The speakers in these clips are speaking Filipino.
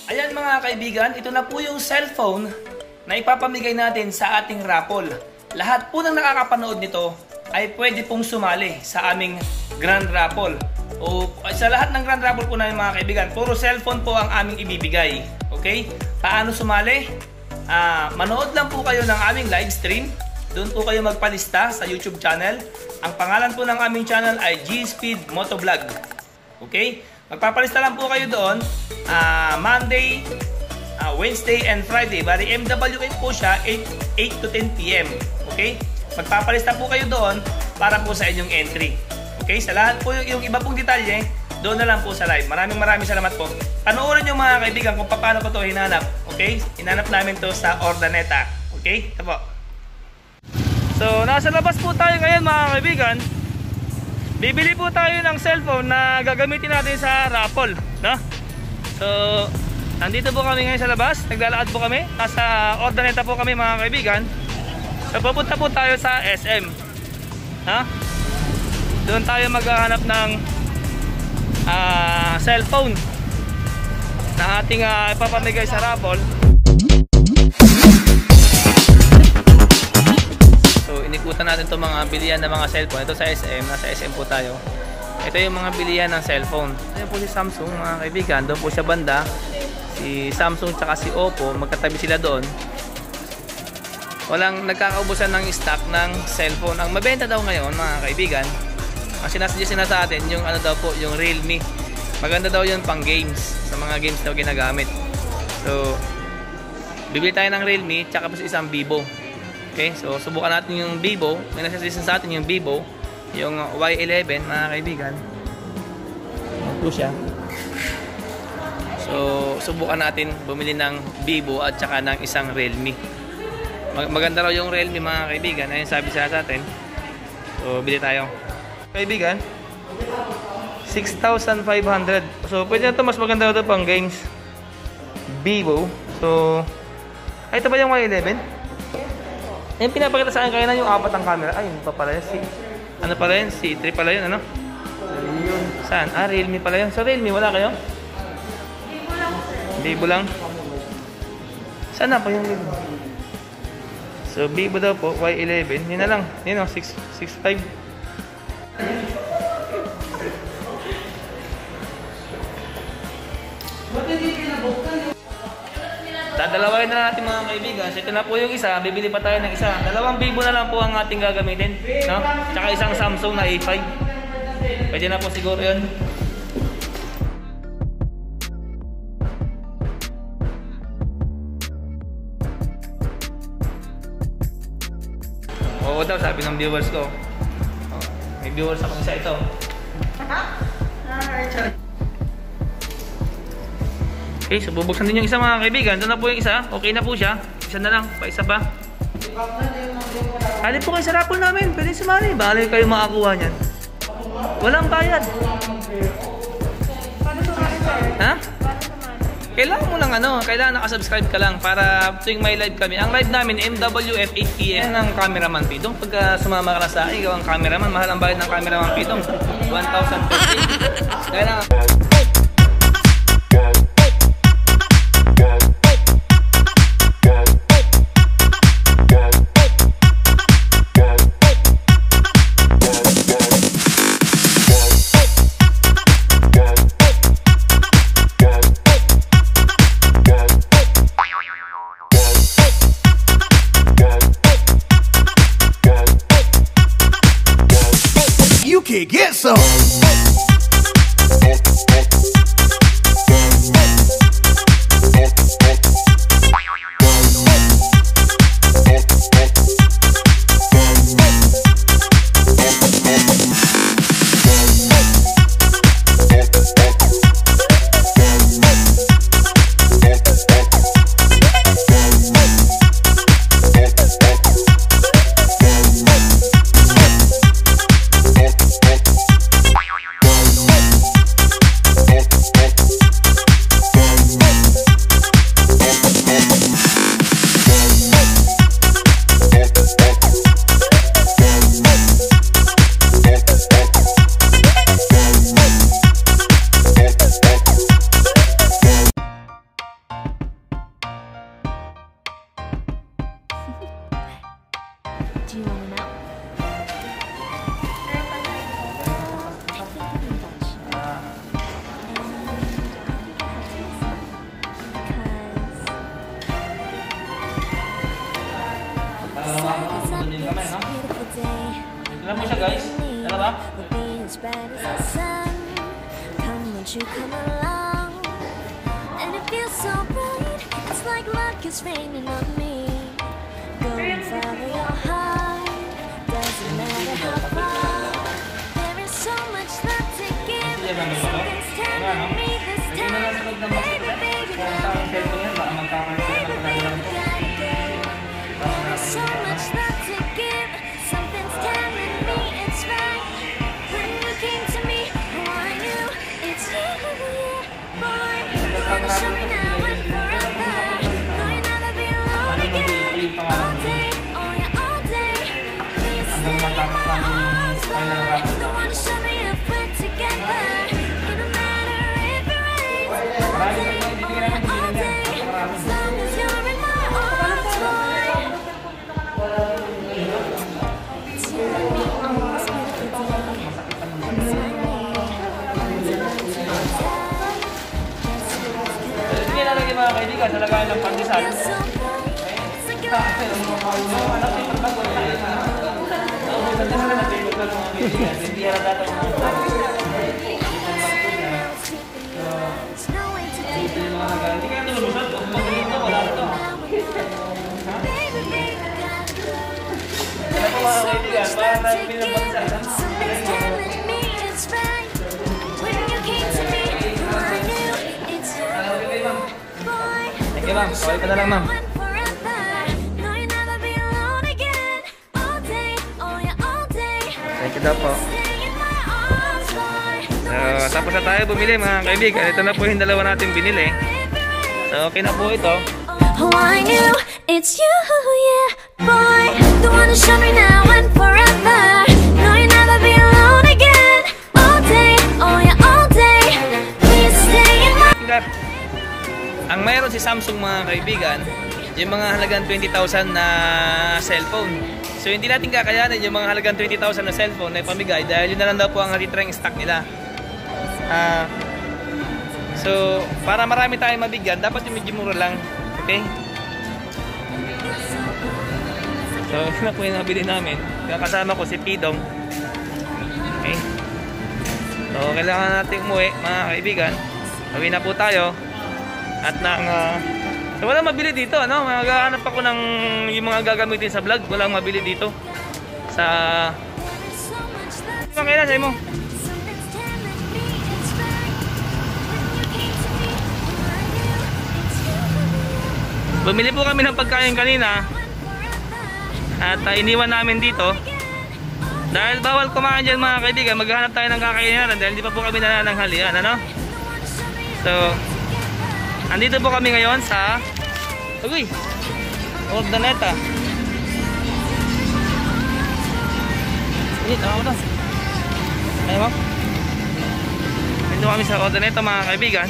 Ayan mga kaibigan, ito na po yung cellphone na ipapamigay natin sa ating raffle. Lahat po ng nakakapanood nito ay pwede pong sumali sa aming grand raffle. O sa lahat ng grand raffle po namin mga kaibigan, puro cellphone po ang aming ibibigay. Okay? Paano sumali? Manood lang po kayo ng aming live stream. Doon po kayo magpalista sa YouTube channel. Ang pangalan po ng aming channel ay G-Speed Motovlog. Okay? Magpapalista lang po kayo doon Monday, Wednesday, and Friday. Bali MWF po siya 8 to 10 PM. Okay? Magpapalista po kayo doon para po sa inyong entry. Okay? Sa lahat po yung iba pong detalye, doon na lang po sa live. Maraming salamat po. Panoorin nyo mga kaibigan kung paano ko to hinanap. Okay? Hinanap namin to sa Ordaneta. Okay? Ito po. So, nasa labas po tayo ngayon mga kaibigan. Bibili po tayo ng cellphone na gagamitin natin sa raffle, no? So, nandito po kami ngayon sa labas. Naglalakad po kami. Nasa Ordaneta po kami mga kaibigan. So, pupunta po tayo sa SM. Ha? Doon tayo maghahanap ng cellphone na ating ipapamigay sa raffle. So, inikutan natin itong mga bilihan ng mga cellphone. Ito sa SM, nasa SM po tayo. Ito yung mga bilihan ng cellphone. Ito po si Samsung mga kaibigan. Doon po siya banda. Si Samsung tsaka si Oppo, magkatabi sila doon. Walang nagkakaubusan ng stock ng cellphone. Ang mabenta daw ngayon mga kaibigan, ang sinasuggest na sa atin yung ano daw po, yung Realme. Maganda daw yun pang games, sa mga games daw ginagamit. So, bibili tayo ng Realme tsaka po isang Vivo. Okay, so subukan natin yung Vivo. May nagsuggest sa atin yung Vivo, yung Y11 mga kaibigan. Ito siya. So, subukan natin bumili ng Vivo at tsaka ng isang Realme. Maganda raw yung Realme mga kaibigan. Ayun sabi sa atin. So, bili tayo. Kaibigan, 6,500. So, pwede na ito. Mas maganda ito pang games. Vivo. So, ay, ito ba yung Y11? Yung pinapakita sa akin kanina yung apat ang camera. Ay, yun pa pala yun. Ano pala yun? C3 pala yun, ano? Saan? Realme pala yun. So, Realme, wala kayo? Vivo lang. Vivo lang? Saan na pa yung Vivo? So, Vivo daw po, Y11. Yun na lang. Yun o, 6.5. Dadalawin na natin mga kaibigan. So, ito na po yung isa. Bibili pa tayo ng isa. Dalawang Vivo na lang po ang ating gagamitin, no? Tsaka isang Samsung na A5. Pwede na po siguro yun. Oo daw, sabi ng viewers ko. May viewers ako isa ito. Okay, so bubuksan din yung isa mga kaibigan. Ito na po yung isa. Okay na po siya. Isa na lang. Pa isa pa. Halip po kayo sa raffle namin. Pwede sumali. Bali kayo makakuha niyan. Walang bayad. Ha? Kailangan mo lang ano. Kailangan nakasubscribe ka lang para tuwing may live kami. Ang live namin MWF 8 PM. Yan ang cameraman Pidong. Pagka sumama ka na sa akin, ikaw ang cameraman. Mahal ang bayad ng cameraman Pidong. 1,000 kailangan. Get some. Alam mo siya guys? Alam ba? You come along, and it feels so bright. It's like luck is raining on me. Go and follow your heart. Doesn't matter how far. There is so much love to give. Something's telling me this time, baby, baby, there's so much love to give. Something's telling me it's right. When you came to me, oh, I knew it's you, boy. You wanna show me now and forever. No, you'll never be alone again. All day, oh yeah, all day. Please stay in my arms, boy. Don't wanna show me if we're together. It don't matter if it rains. All day, oh yeah, all day. As long as you're in my arms, boy. It's you and me on this beautiful day. It's my Hindi na lagi mga kaibigan, nalagayan ng pandesal. Hindi kaya nilulusan ko. Ito, wala ito. Ano po mga kaibigan, parang namin ng pandesal. Sige ma'am, kawal ka na lang ma'am. Thank you daw po. So, tapos na tayo bumili mga kaibigan. Ito na po yung dalawa natin binili. So, okay na po ito. Oh, I knew it's you, yeah, boy. The one to show me now and forever. No, you'll never be alone again. All day, oh yeah, all day. Please stay in my... Ang mayroon si Samsung mga kaibigan, yung mga halagang 20,000 na cellphone. So hindi natin kakayanin yung mga halagang 20,000 na cellphone na ipamigay dahil yun na lang daw po ang natitirang stock nila. So para marami tayong mabigyan, dapat yung medyo mura lang. Okay? So yun na po yung nabili namin. Kasama ko si Pidong. Okay? So kailangan natin umuwi mga kaibigan. Uwi na po tayo. At so walang mabili dito, ano? Maghahanap ako ng yung mga gagamitin sa vlog. Walang mabili dito sa... Ano kaya sa'yo mo? Bumili po kami ng pagkain kanina at iniwan namin dito dahil bawal kumain dyan mga kaibigan. Maghahanap tayo ng kakainin dahil hindi pa po kami nanananghalian, ano? So andito po kami ngayon sa Urdaneta. Init, ako doon. Ayaw mo? Andito kami sa Urdaneta mga kaibigan.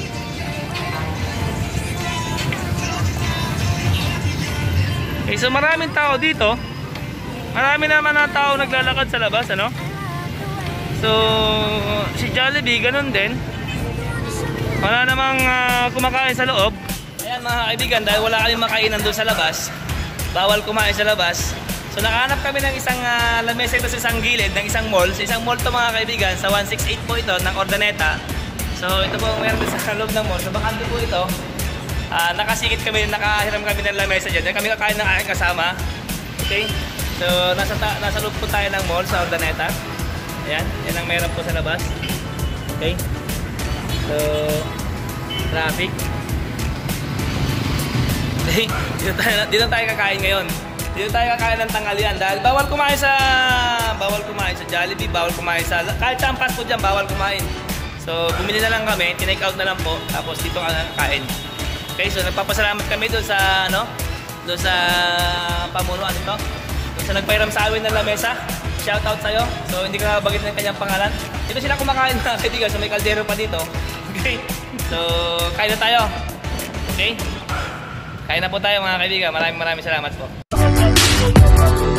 Okay, so maraming tao dito. Marami naman na tao naglalakad sa labas, ano? So si Jollibee ganun din. Wala namang kumakain sa loob. Ayan mga kaibigan, dahil wala kaming makainan doon sa labas, bawal kumain sa labas. So nakahanap kami ng isang lamesa ito sa isang gilid ng isang mall. Sa isang mall to mga kaibigan, sa 168 po ito ng Urdaneta. So ito po meron sa loob ng mall. So bakante po ito. Nakasikit kami, nakahiram kami ng lamesa dyan. Kami kakain ng aking kasama. Okay? So nasa loob po tayo ng mall sa Urdaneta. Ayan, yan ang meron po sa labas. Okay? So, traffic. Dito tayo kakain ngayon. Dito tayo kakain ng tanghalian dahil bawal kumain sa Jollibee, bawal kumain sa kahit sa fast food diyan, bawal kumain. So, bumili na lang kami, tinake out na lang po, tapos dito kakain. Okay, so nagpapasalamat kami doon sa doon sa pamunuan nito. Doon sa nagpairam sa amin ng lamesa. Shout out sa'yo. So, hindi ka bagit ng kanyang pangalan. Dito sila kumakain mga kaibigan. So, may kaldero pa dito. Okay. So, kain na tayo. Okay. Kain na po tayo mga kaibigan. Maraming salamat po.